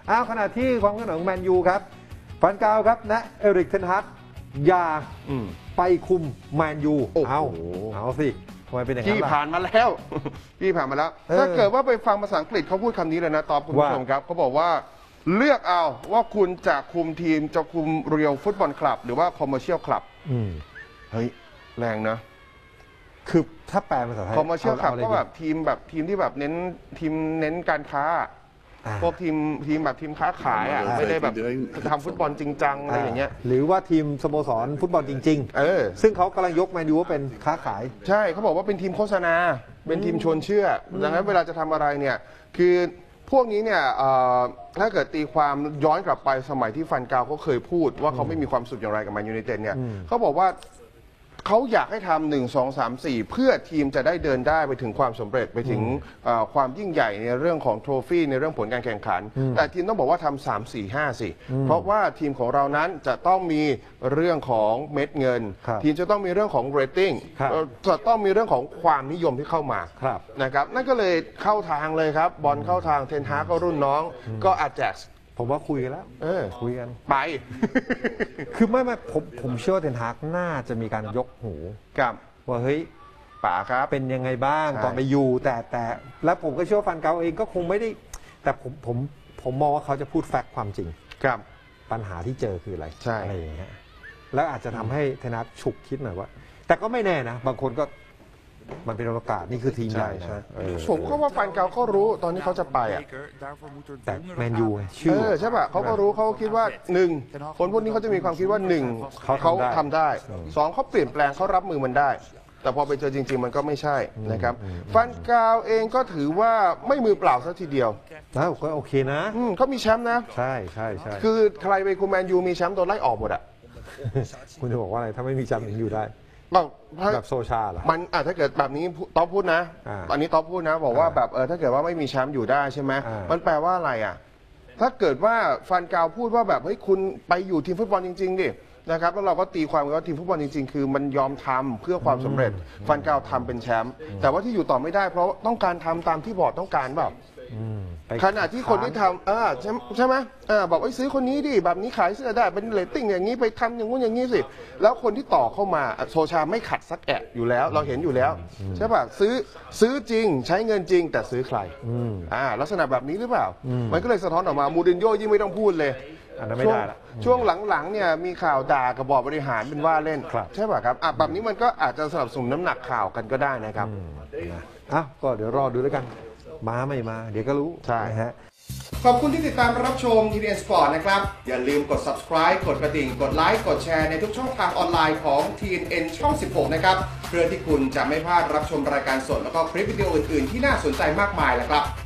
ขณะที่ความเคลื่อนไหวของแมนยูครับฟันกาวครับนะเอริกเทนฮากอย่าไปคุมแมนยูเอาสิทำไมเป็นอย่างนั้นล่ะพี่ผ่านมาแล้ว พี่ผ่านมาแล้วถ้าเกิดว่าไปฟังภาษาอังกฤษเขาพูดคำนี้เลยนะตอบคุณผู้ชมครับเขาบอกว่าเลือกเอาว่าคุณจะคุมทีมจะคุมเรียลฟุตบอลคลับหรือว่าคอมเมอร์เชียลคลับเฮ้ยแรงนะคือถ้าแปลภาษาไทยคอมเมอร์เชียลคลับก็แบบทีมที่แบบเน้นการค้าพวกทีมแบบทีมค้าขายไม่ได้แบบทำฟุตบอลจริงจังอะไรอย่างเงี้ยหรือว่าทีมสโมสรฟุตบอลจริงๆซึ่งเขากำลังยกแมนยูว่าเป็นค้าขายใช่เขาบอกว่าเป็นทีมโฆษณาเป็นทีมชวนเชื่อดังนั้นเวลาจะทำอะไรเนี่ยคือพวกนี้เนี่ยถ้าเกิดตีความย้อนกลับไปสมัยที่ฟันกาวเขาเคยพูดว่าเขาไม่มีความสุขอย่างไรกับแมนยูไนเต็ดเนี่ยเขาบอกว่าเขาอยากให้ทำ1 2 3 4เพื่อทีมจะได้เดินได้ไปถึงความสำเร็จไปถึงความยิ่งใหญ่ในเรื่องของโทรฟี่ในเรื่องผลการแข่งขันแต่ทีมต้องบอกว่าทำ3 4 5สิเพราะว่าทีมของเรานั้นจะต้องมีเรื่องของเม็ดเงินทีมจะต้องมีเรื่องของเรตติ้งจะต้องมีเรื่องของความนิยมที่เข้ามานะครับนั่นก็เลยเข้าทางเลยครับบอลเข้าทางเทนฮากก็รุ่นน้องก็อาแจ็กซ์ผมว่าคุยกันแล้วคุยกันไปคือไม่ผมเชื่อว่าเทนฮากน่าจะมีการยกหูกับว่าเฮ้ยป๋าครับเป็นยังไงบ้างตอนไปอยู่แต่แล้วผมก็เชื่อว่าฟันเกาเองก็คงไม่ได้แต่ผมมองว่าเขาจะพูดแฟกต์ความจริงครับปัญหาที่เจอคืออะไรใช่อะไรอย่างเงี้ยแล้วอาจจะทำให้เทนฮากฉุกคิดหน่อยว่าแต่ก็ไม่แน่นะบางคนก็มันเป็นโอกาสนี่คือทีมใหญ่นะผมก็ว่าฟันเกาเขารู้ตอนนี้เขาจะไปแต่แมนยูชื่อใช่ป่ะเขาก็รู้เขาคิดว่า1คนพวกนี้เขาจะมีความคิดว่า1เขาทำได้2เขาเปลี่ยนแปลงเขารับมือมันได้แต่พอไปเจอจริงๆมันก็ไม่ใช่นะครับฟันเกาเองก็ถือว่าไม่มือเปล่าซะทีเดียวก็โอเคนะเขามีแชมป์นะใช่คือใครไปคุมแมนยูมีแชมป์โดนไล่ออกหมดอ่ะคุณจะบอกว่าอะไรถ้าไม่มีแชมป์ยังอยู่ได้แบบโซชาเหรอมันถ้าเกิดแบบนี้ต๊อบพูดนะอันนี้ต๊อบพูดนะบอกว่าแบบถ้าเกิดว่าไม่มีแชมป์อยู่ได้ใช่ไหมมันแปลว่าอะไรอ่ะถ้าเกิดว่าฟันกาวพูดว่าแบบเฮ้ยคุณไปอยู่ทีมฟุตบอลจริงๆดินะครับแล้วเราก็ตีความว่าทีมฟุตบอลจริงๆคือมันยอมทำเพื่อความสำเร็จฟันกาวทำเป็นแชมป์แต่ว่าที่อยู่ต่อไม่ได้เพราะต้องการทำตามที่บอร์ดต้องการแบบขณะที่คนที่ทำใช่ไหมบอกว่าซื้อคนนี้ดิแบบนี้ขายเสื้อได้เป็นเรตติ้งอย่างนี้ไปทำอย่างงู้นอย่างนี้สิแล้วคนที่ต่อเข้ามาโซชาไม่ขัดสักแอะอยู่แล้วเราเห็นอยู่แล้วใช่ป่ะซื้อจริงใช้เงินจริงแต่ซื้อใครลักษณะแบบนี้หรือเปล่ามันก็เลยสะท้อนออกมามูรินโญ่ยิ่งไม่ต้องพูดเลยช่วงหลังๆเนี่ยมีข่าวด่ากับบอร์ดบริหารเป็นว่าเล่นใช่ป่ะครับแบบนี้มันก็อาจจะสนับสนุนน้ำหนักข่าวกันก็ได้นะครับก็เดี๋ยวรอดูแล้วกันมาไม่มาเดี๋ยวก็รู้ใช่ฮะขอบคุณที่ติดตามรับชม TNN Sport นะครับอย่าลืมกด subscribe กดกระดิ่งกดไลค์กดแชร์ในทุกช่องทางออนไลน์ของ TNN ช่อง 16 นะครับเพื่อที่คุณจะไม่พลาดรับชมรายการสดแล้วก็คลิปวิดีโออื่นๆที่น่าสนใจมากมายนะครับ